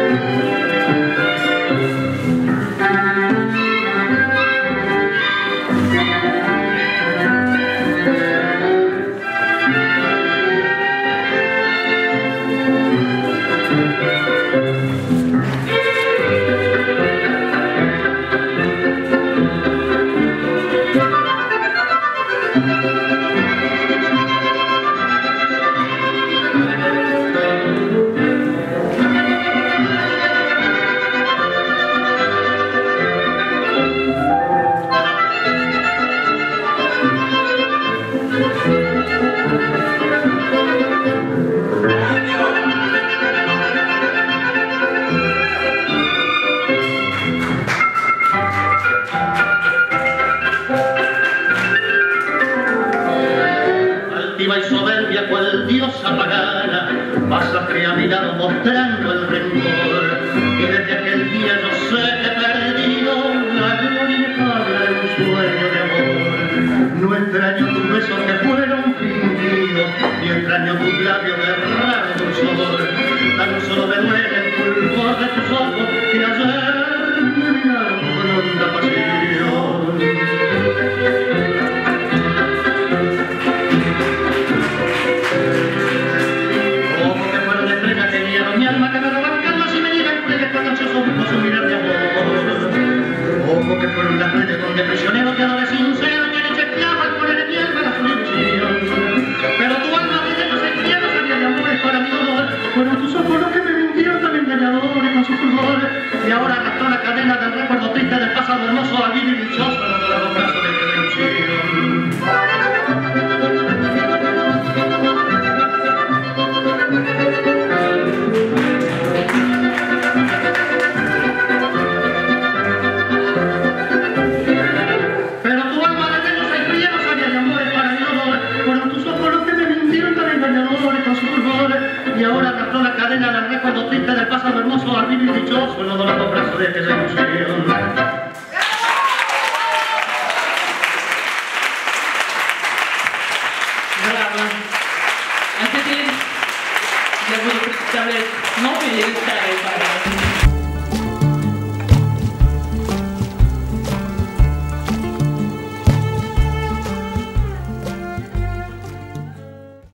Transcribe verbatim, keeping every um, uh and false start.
Y soberbia cual diosa pagana, masacre a mi lado mostrando el rencor. Y desde aquel día yo sé que he perdido la gloria inefable de un sueño de amor. No extraño tus besos que fueron fingidos, ni extraño tus labios de raro dulzor. Tan solo me duele el fulgor de tus ojos que ayer me miraron con honda pasión. Mi alma que me roban calmas y me niegan que esta noche somos un mirar de amor. Ojo que fueron las redes donde prisioneros de amores sinceros que le chequeaban al poner en mi alma la ilusión. Pero tu alma de ellos extraños había de amores para mi dolor. Fueron tus ojos los que me mintieron tan engañadores con sus fulgores. Y ahora arrastró la cadena del recuerdo triste del pasado hermoso al vivir dichoso en los brazos de tu ilusión. Y ahora arrastró la cadena del recuerdo triste del pasado hermoso al vivir dichoso en los dorados brazos de esa ilusión.